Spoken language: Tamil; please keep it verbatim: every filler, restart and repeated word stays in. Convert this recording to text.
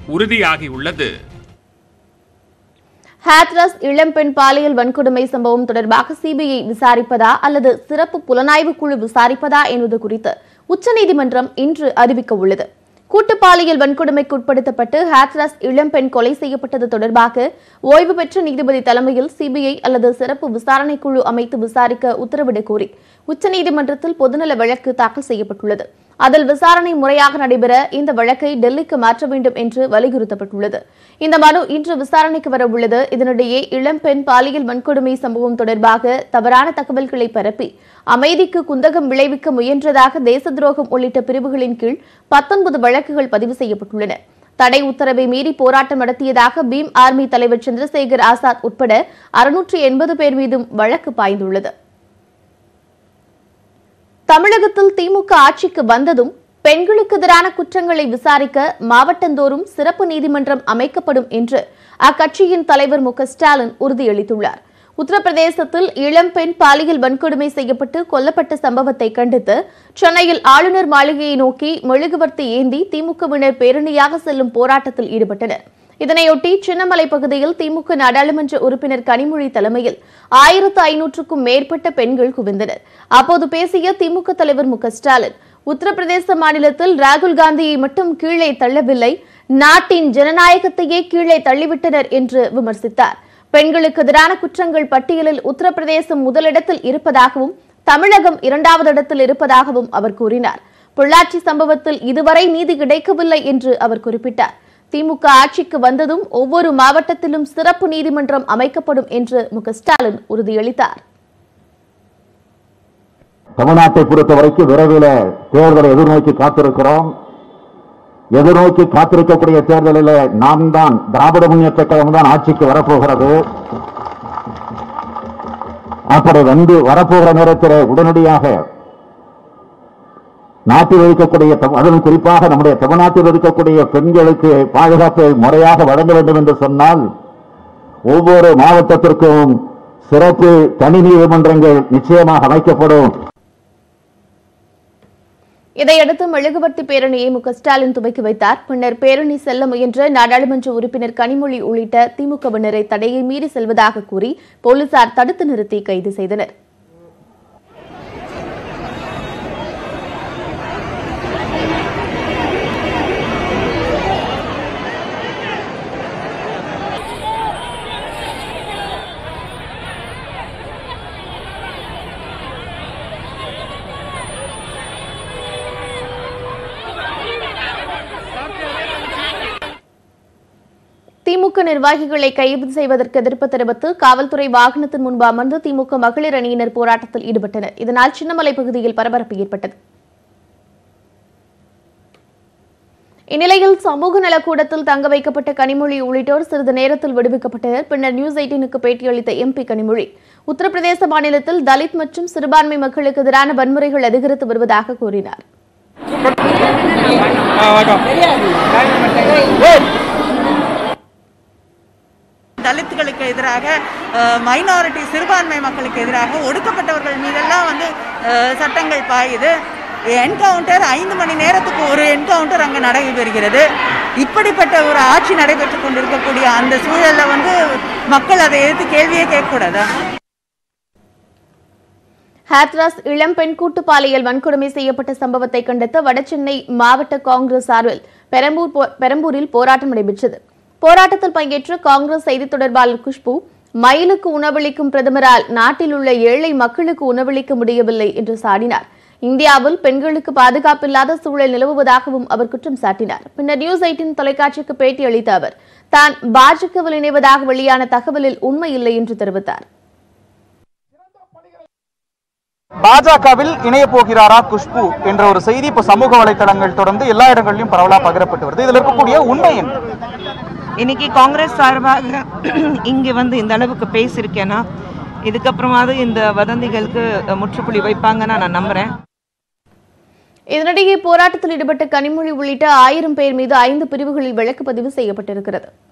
உறுதியாகியுள்ளது. ஹாத்ரஸ் இளம்பெண் பாலியல் வன்கொடுமை சம்பவம் தொடர்பாக சிபிஐ விசாரிப்பதா அல்லது சிறப்பு புலனாய்வு குழு விசாரிப்பதா என்பது குறித்து உச்சநீதிமன்றம் இன்று அறிவிக்க உள்ளது. கூட்டு பாலியல் வன்கொடுமைக்கு உட்படுத்தப்பட்டு ஹாத்ரஸ் இளம்பெண் கொலை செய்யப்பட்டது தொடர்பாக ஓய்வு பெற்ற நீதிபதி தலைமையில் சிபிஐ அல்லது சிறப்பு விசாரணை குழு அமைத்து விசாரிக்க உத்தரவிட கோரி உச்சநீதிமன்றத்தில் பொதுநல வழக்கு தாக்கல் செய்யப்பட்டுள்ளது. அதில் விசாரணை முறையாக நடைபெற இந்த வழக்கை டெல்லிக்கு மாற்ற வேண்டும் என்று வலியுறுத்தப்பட்டுள்ளது. இந்த மனு இன்று விசாரணைக்கு வர உள்ளது. இதனிடையே இளம்பெண் பாலியல் வன்கொடுமை சம்பவம் தொடர்பாக தவறான தகவல்களை பரப்பி அமைதிக்கு குந்தகம் விளைவிக்க முயன்றதாக தேச துரோகம் உள்ளிட்ட பிரிவுகளின் கீழ் பத்தொன்பது வழக்குகள் பதிவு செய்யப்பட்டுள்ளன. தடை உத்தரவை மீறி போராட்டம் நடத்தியதாக பீம் ஆர்மி தலைவர் சந்திரசேகர் ஆசாத் உட்பட அறுநூற்று எண்பது பேர் மீதும் வழக்கு பாய்ந்துள்ளது. தமிழகத்தில் திமுக ஆட்சிக்கு வந்ததும் பெண்களுக்கு எதிரான குற்றங்களை விசாரிக்க மாவட்டந்தோறும் சிறப்பு நீதிமன்றம் அமைக்கப்படும் என்று அக்கட்சியின் தலைவர் மு க ஸ்டாலின் உறுதியளித்துள்ளார். உத்தரப்பிரதேசத்தில் இளம்பெண் பாலியல் வன்கொடுமை செய்யப்பட்டு கொல்லப்பட்ட சம்பவத்தை கண்டித்து சென்னையில் ஆளுநர் மாளிகையை நோக்கி மெழுகுவர்த்தி ஏந்தி திமுகவினர் பேரணியாக செல்லும் போராட்டத்தில் ஈடுபட்டனர். இதனையொட்டி சின்னமலை பகுதியில் திமுக நாடாளுமன்ற உறுப்பினர் கனிமொழி தலைமையில் ஆயிரத்து ஐநூற்றுக்கும் மேற்பட்ட பெண்கள் குவிந்தனர். அப்போது பேசிய திமுக தலைவர் மு க ஸ்டாலின், உத்தரப்பிரதேச மாநிலத்தில் ராகுல் காந்தியை மட்டும் கீழே தள்ளவில்லை, நாட்டின் ஜனநாயகத்தையே கீழே தள்ளிவிட்டனர் என்று விமர்சித்தார். பெண்களுக்கு எதிரான குற்றங்கள் பட்டியலில் உத்தரப்பிரதேசம் முதலிடத்தில் இருப்பதாகவும் தமிழகம் இரண்டாவது இடத்தில் இருப்பதாகவும் அவர் கூறினார். பொள்ளாச்சி சம்பவத்தில் இதுவரை நீதி கிடைக்கவில்லை என்று அவர் குறிப்பிட்டார். திமுக ஆட்சிக்கு வந்ததும் ஒவ்வொரு மாவட்டத்திலும் சிறப்பு நீதிமன்றம் அமைக்கப்படும் என்று மு க ஸ்டாலின் உறுதியளித்தார். தமிழ்நாட்டை பொறுத்தவரைக்கும் விரைவில் தேர்தலை எதிர்நோக்கி காத்திருக்கிறோம். எதிர்நோக்கி காத்திருக்கக்கூடிய தேர்தலில் நாம் தான் திராவிட முன்னேற்ற கழகம் தான் ஆட்சிக்கு வரப்போகிறது. அப்படி வந்து வரப்போகிற நேரத்தில் உடனடியாக நாட்டில் இருக்கக்கூடிய அதுவும் குறிப்பாக நம்முடைய தமிழ்நாட்டில் இருக்கக்கூடிய பெண்களுக்கு பாதுகாப்பை முறையாக வழங்க வேண்டும் என்று சொன்னால் ஒவ்வொரு மாவட்டத்திற்கும் சிறப்பு தனி நீதிமன்றங்கள் நிச்சயமாக அமைக்கப்படும். இதையடுத்து மெழுகுவர்த்தி பேரணியை மு க ஸ்டாலின் துவக்கி வைத்தார். பின்னர் பேரணி செல்ல முயன்ற நாடாளுமன்ற உறுப்பினர் கனிமொழி உள்ளிட்ட திமுகவினரை தடையை மீறி செல்வதாக கூறி போலீசார் தடுத்து நிறுத்தி கைது செய்தனர். திமுக நிர்வாகிகளை கைது செய்வதற்கு எதிர்ப்பு தெரிவித்து காவல்துறை வாகனத்தின் முன்பு அமர்ந்து திமுக மகளிர் அணியினர் போராட்டத்தில் ஈடுபட்டனர். இதனால் சின்னமலை பகுதியில் பரபரப்பு ஏற்பட்டது. இந்நிலையில் சமூக நலக்கூடத்தில் தங்க வைக்கப்பட்ட கனிமொழி உள்ளிட்டோர் சிறிது நேரத்தில் விடுவிக்கப்பட்டனர். பின்னர் நியூஸ் எயிட்டீனுக்கு பேட்டியளித்த எம்பி கனிமொழி, உத்தரப்பிரதேச மாநிலத்தில் தலித் மற்றும் சிறுபான்மை மக்களுக்கு எதிரான வன்முறைகள் அதிகரித்து வருவதாக கூறினார். தலித்துகளுக்கு எதிராக, மைனாரிட்டி சிறுபான்மை மக்களுக்கு எதிராக, ஒடுக்கப்பட்டவர்கள் மீதெல்லாம் வந்து சட்டங்கள் பாயுது. என்கவுண்டர் ஐந்து மணி நேரத்துக்கு ஒரு என்கவுண்டர் அங்கே நடைபெறுகிறது. இப்படிப்பட்ட ஒரு ஆட்சி நடைபெற்றுக் கொண்டிருக்கக்கூடிய அந்த சூழலில் வந்து மக்கள் அதை எதிர்த்து கேள்வியே கேட்கக்கூடாதா? ஹாத்ராஸ் இளம்பெண் கூட்டு பாலியல் வன்கொடுமை செய்யப்பட்ட சம்பவத்தை கண்டித்து வடசென்னை மாவட்ட காங்கிரஸ் சார்பில் பெரம்பூர் பெரம்பூரில் போராட்டம் நடைபெற்றது. போராட்டத்தில் பங்கேற்ற காங்கிரஸ் செய்தி தொடர்பாளர் குஷ்பு, மயிலுக்கு உணவளிக்கும் பிரதமரால் நாட்டில் உள்ள ஏழை மக்களுக்கு உணவளிக்க முடியவில்லை என்று சாடினார். இந்தியாவில் பெண்களுக்கு பாதுகாப்பில்லாத சூழல் நிலவுவதாகவும் அவர் குற்றம் சாட்டினார். பின்னர் நியூஸ் எயிட்டீன் தொலைக்காட்சிக்கு பேட்டியளித்த அவர் தான் பாஜகவில் இணைவதாக வெளியான தகவலில் உண்மை இல்லை என்று தெரிவித்தார். பாஜகவில் இணைய போகிறாரா குஷ்பு என்ற ஒரு செய்தி இப்ப சமூக வலைதளங்கள் தொடர்ந்து எல்லா இடங்களிலும் பரவலா பகிரப்பட்டு வருது. இதுல இருக்கக்கூடிய உண்மை என்ன? இன்னைக்கு காங்கிரஸ் சார்பாக இங்கே வந்து இந்த அளவுக்கு பேசியிருக்கேன்னா இதுக்கப்புறமாவது இந்த வதந்திகளுக்கு முற்றுப்புள்ளி வைப்பாங்கன்னு நான் நம்புறேன். இதனிடையே போராட்டத்தில் ஈடுபட்ட கனிமொழி உள்ளிட்ட ஆயிரம் பேர் மீது ஐந்து பிரிவுகளில் வழக்கு பதிவு செய்யப்பட்டிருக்கிறது.